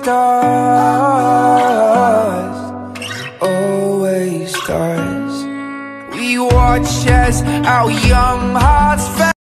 stars, always stars. We watch as our young hearts